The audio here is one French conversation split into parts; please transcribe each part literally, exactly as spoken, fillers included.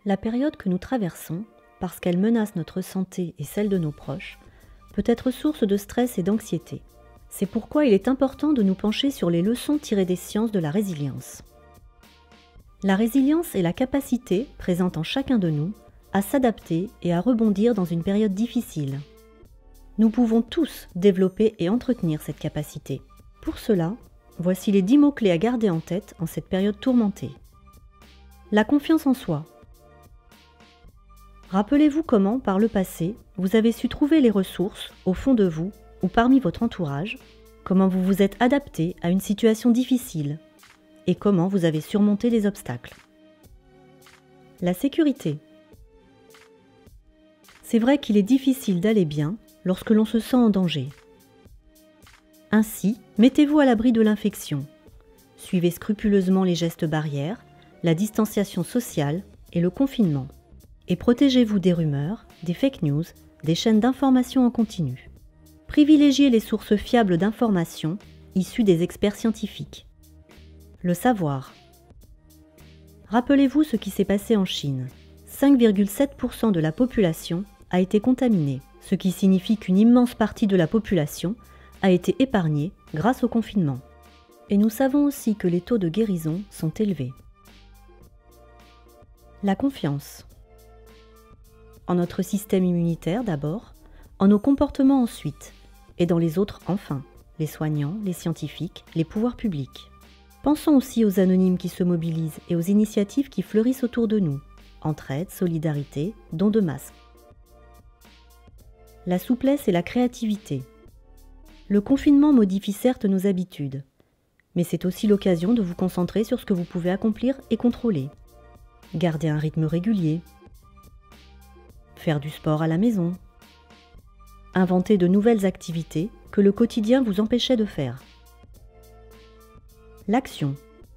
La période que nous traversons, parce qu'elle menace notre santé et celle de nos proches, peut être source de stress et d'anxiété. C'est pourquoi il est important de nous pencher sur les leçons tirées des sciences de la résilience. La résilience est la capacité, présente en chacun de nous, à s'adapter et à rebondir dans une période difficile. Nous pouvons tous développer et entretenir cette capacité. Pour cela, voici les dix mots-clés à garder en tête en cette période tourmentée. La confiance en soi. Rappelez-vous comment, par le passé, vous avez su trouver les ressources au fond de vous ou parmi votre entourage, comment vous vous êtes adapté à une situation difficile et comment vous avez surmonté les obstacles. La sécurité. C'est vrai qu'il est difficile d'aller bien lorsque l'on se sent en danger. Ainsi, mettez-vous à l'abri de l'infection. Suivez scrupuleusement les gestes barrières, la distanciation sociale et le confinement. Et protégez-vous des rumeurs, des fake news, des chaînes d'information en continu. Privilégiez les sources fiables d'informations issues des experts scientifiques. Le savoir. Rappelez-vous ce qui s'est passé en Chine. cinq virgule sept pour cent de la population a été contaminée, ce qui signifie qu'une immense partie de la population a été épargnée grâce au confinement. Et nous savons aussi que les taux de guérison sont élevés. La confiance. En notre système immunitaire d'abord, en nos comportements ensuite, et dans les autres enfin, les soignants, les scientifiques, les pouvoirs publics. Pensons aussi aux anonymes qui se mobilisent et aux initiatives qui fleurissent autour de nous. Entraide, solidarité, dons de masques. La souplesse et la créativité. Le confinement modifie certes nos habitudes, mais c'est aussi l'occasion de vous concentrer sur ce que vous pouvez accomplir et contrôler. Garder un rythme régulier. Faire du sport à la maison. Inventer de nouvelles activités que le quotidien vous empêchait de faire. L'action.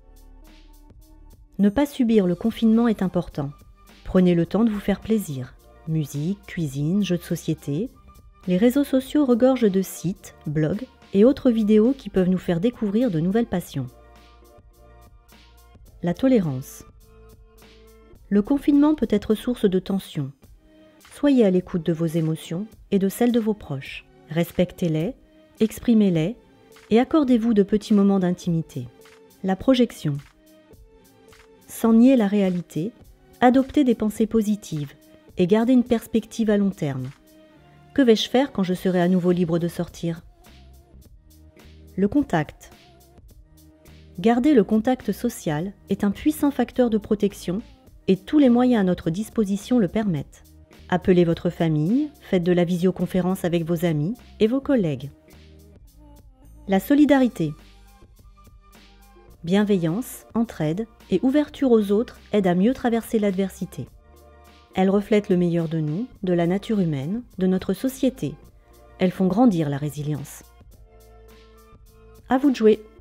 Ne pas subir le confinement est important. Prenez le temps de vous faire plaisir. Musique, cuisine, jeux de société. Les réseaux sociaux regorgent de sites, blogs et autres vidéos qui peuvent nous faire découvrir de nouvelles passions. La tolérance. Le confinement peut être source de tension. Soyez à l'écoute de vos émotions et de celles de vos proches. Respectez-les, exprimez-les et accordez-vous de petits moments d'intimité. La projection. Sans nier la réalité, adoptez des pensées positives et gardez une perspective à long terme. Que vais-je faire quand je serai à nouveau libre de sortir ? Le contact. Garder le contact social est un puissant facteur de protection et tous les moyens à notre disposition le permettent. Appelez votre famille, faites de la visioconférence avec vos amis et vos collègues. La solidarité. Bienveillance, entraide et ouverture aux autres aident à mieux traverser l'adversité. Elles reflètent le meilleur de nous, de la nature humaine, de notre société. Elles font grandir la résilience. À vous de jouer!